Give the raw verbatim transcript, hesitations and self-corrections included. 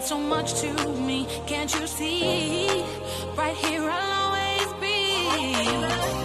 meant so much to me. Can't you see? Right here I'll always be.